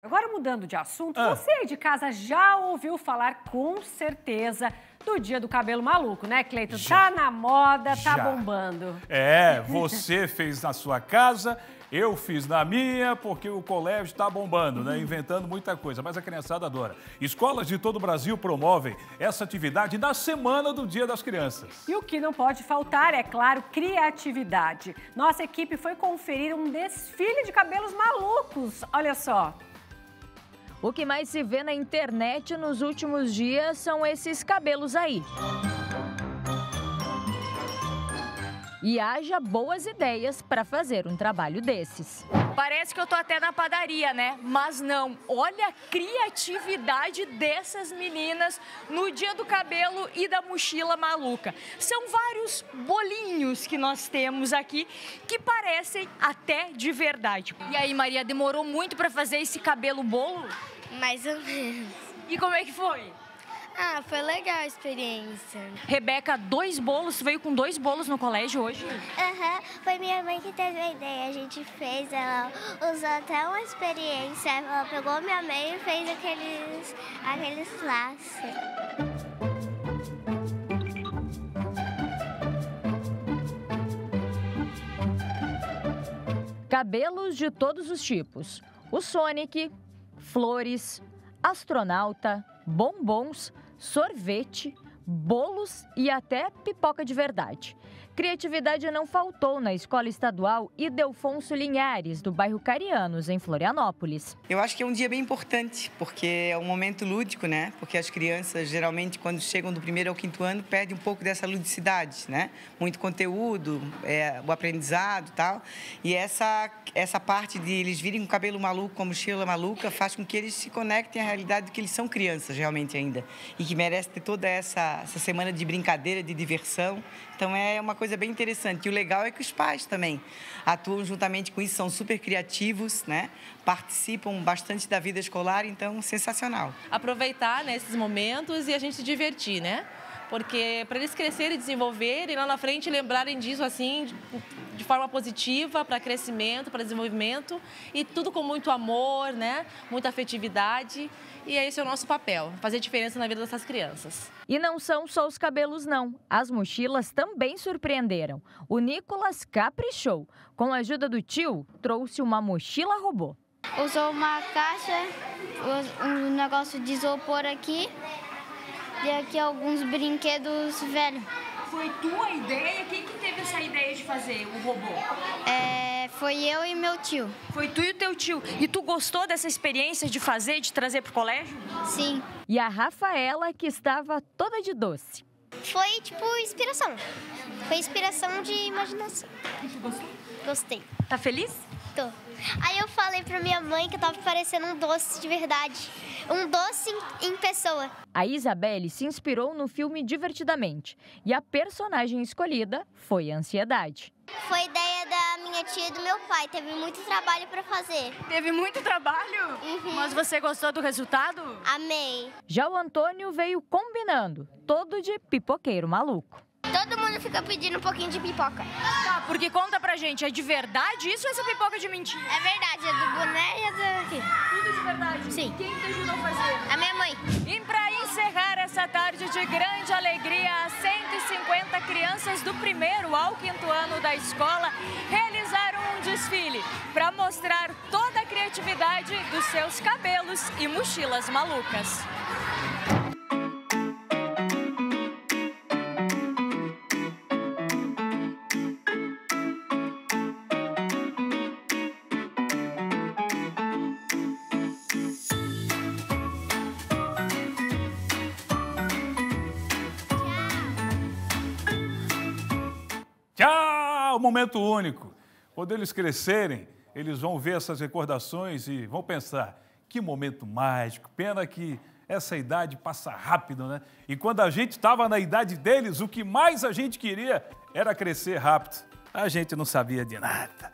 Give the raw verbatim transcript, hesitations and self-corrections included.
Agora, mudando de assunto, Ah. você aí de casa já ouviu falar com certeza do Dia do Cabelo Maluco, né, Cleiton? Já. Tá na moda, tá Já. bombando. É, você fez na sua casa, eu fiz na minha, porque o colégio está bombando, né? Inventando muita coisa, mas a criançada adora. Escolas de todo o Brasil promovem essa atividade na semana do Dia das Crianças. E o que não pode faltar, é claro, criatividade. Nossa equipe foi conferir um desfile de cabelos malucos. Olha só. O que mais se vê na internet nos últimos dias são esses cabelos aí. E haja boas ideias para fazer um trabalho desses. Parece que eu tô até na padaria, né? Mas não, olha a criatividade dessas meninas no Dia do Cabelo e da Mochila Maluca. São vários bolinhos que nós temos aqui que parecem até de verdade. E aí, Maria, demorou muito para fazer esse cabelo bolo? Mais ou menos. E como é que foi? Ah, foi legal a experiência. Rebeca, dois bolos, você veio com dois bolos no colégio hoje? Aham, foi minha mãe que teve a ideia. A gente fez, ela usou até uma experiência. Ela pegou minha mãe e fez aqueles, aqueles laços. Cabelos de todos os tipos. O Sonic, flores, astronauta, bombons, sorvete, bolos e até pipoca de verdade. Criatividade não faltou na Escola Estadual Ildefonso Linhares, do bairro Carianos, em Florianópolis. Eu acho que é um dia bem importante, porque é um momento lúdico, né? Porque as crianças, geralmente, quando chegam do primeiro ao quinto ano, perdem um pouco dessa ludicidade, né? Muito conteúdo, é, o aprendizado e tal. E essa, essa parte de eles virem com o cabelo maluco, com a mochila maluca, faz com que eles se conectem à realidade de que eles são crianças, realmente, ainda. E que merecem ter toda essa, essa semana de brincadeira, de diversão. Então, é uma coisa bem interessante. E o legal é que os pais também atuam juntamente com isso, são super criativos, né? Participam bastante da vida escolar, então, sensacional. Aproveitar nesses momentos e a gente se divertir, né? Porque para eles crescerem e desenvolverem, lá na frente lembrarem disso assim, de, de forma positiva, para crescimento, para desenvolvimento, e tudo com muito amor, né? Muita afetividade. E esse é o nosse papel, fazer diferença na vida dessas crianças. E não são só os cabelos, não. As mochilas também surpreenderam. O Nicolas caprichou. Com a ajuda do tio, trouxe uma mochila robô. Usou uma caixa, um negócio de isopor aqui e aqui alguns brinquedos velhos. Foi tua ideia? Quem que teve essa ideia de fazer o robô? É, foi eu e meu tio. Foi tu e o teu tio. E tu gostou dessa experiência de fazer, de trazer pro colégio? Sim. E a Rafaela, que estava toda de doce. Foi, tipo, inspiração. Foi inspiração de imaginação. E tu gostou? Gostei. Tá feliz? Tô. Aí eu falei pra minha mãe que eu tava parecendo um doce de verdade. Um doce em pessoa. A Isabelle se inspirou no filme Divertidamente. E a personagem escolhida foi a Ansiedade. Foi ideia da minha tia e do meu pai. Teve muito trabalho pra fazer. Teve muito trabalho? Uhum. Mas você gostou do resultado? Amei. Já o Antônio veio combinando, todo de pipoqueiro maluco. Todo mundo fica pedindo um pouquinho de pipoca. Tá, porque conta pra gente, é de verdade isso ou essa pipoca de mentira? É verdade, é do boné e é daqui. Tudo de verdade? Sim. Quem te ajudou a fazer? A minha mãe. E para encerrar essa tarde de grande alegria, as cento e cinquenta crianças do primeiro ao quinto ano da escola realizaram um desfile para mostrar toda a criatividade dos seus cabelos e mochilas malucas. Tchau! Momento único. Quando eles crescerem, eles vão ver essas recordações e vão pensar, que momento mágico, pena que essa idade passa rápido, né? E quando a gente estava na idade deles, o que mais a gente queria era crescer rápido. A gente não sabia de nada.